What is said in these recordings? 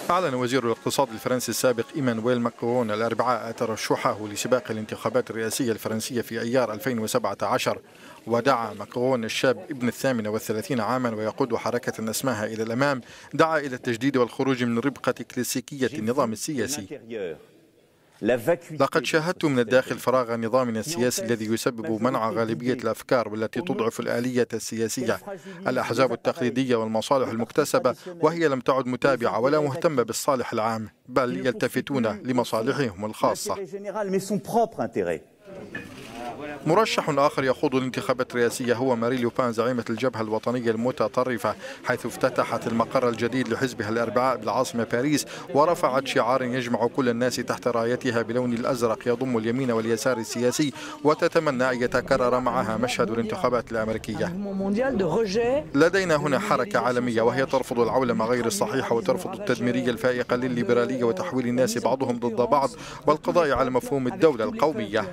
أعلن وزير الاقتصاد الفرنسي السابق إيمانويل ماكرون الأربعاء ترشحه لسباق الانتخابات الرئاسية الفرنسية في أيار 2017. ودعا ماكرون الشاب ابن 38 عاما ويقود حركة اسمها إلى الأمام دعا إلى التجديد والخروج من ربقة كلاسيكية النظام السياسي. لقد شاهدت من الداخل فراغ نظامنا السياسي الذي يسبب منع غالبية الأفكار والتي تضعف الآلية السياسية، الأحزاب التقليدية والمصالح المكتسبة، وهي لم تعد متابعة ولا مهتمة بالصالح العام، بل يلتفتون لمصالحهم الخاصة. مرشح آخر يخوض الانتخابات الرئاسية هو مارين لو بان زعيمة الجبهة الوطنية المتطرفة، حيث افتتحت المقر الجديد لحزبها الأربعاء بالعاصمة باريس، ورفعت شعار يجمع كل الناس تحت رايتها بلون الأزرق يضم اليمين واليسار السياسي، وتتمنى أن يتكرر معها مشهد الانتخابات الأمريكية. لدينا هنا حركة عالمية وهي ترفض العولمة غير الصحيحة وترفض التدميرية الفائقة للليبرالية وتحويل الناس بعضهم ضد بعض والقضاء على مفهوم الدولة القومية.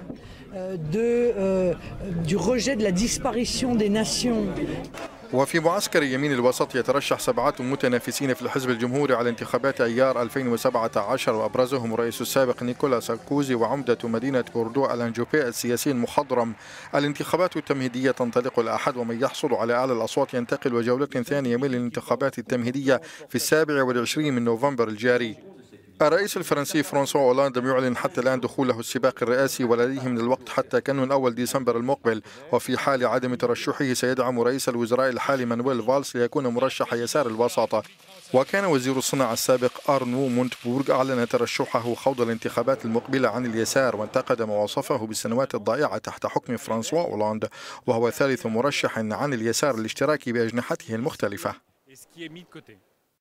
وفي معسكر يمين الوسط يترشح 7 متنافسين في الحزب الجمهوري على انتخابات أيار 2017، وأبرزهم الرئيس السابق نيكولا ساركوزي وعمدة مدينة بوردو ألان جوبي السياسي المخضرم. الانتخابات التمهيدية تنطلق الأحد، ومن يحصل على أعلى الأصوات ينتقل وجولة ثانية من الانتخابات التمهيدية في 27 من نوفمبر الجاري. الرئيس الفرنسي فرانسوا أولاند لم يعلن حتى الآن دخوله السباق الرئاسي، ولديه من الوقت حتى كانون أول ديسمبر المقبل، وفي حال عدم ترشحه سيدعم رئيس الوزراء الحالي مانويل فالس ليكون مرشح يسار الوساطة. وكان وزير الصناعة السابق أرنو مونتبورغ أعلن ترشحه خوض الانتخابات المقبلة عن اليسار، وانتقد ما وصفه بالسنوات الضائعة تحت حكم فرانسوا أولاند، وهو ثالث مرشح عن اليسار الاشتراكي بأجنحته المختلفة.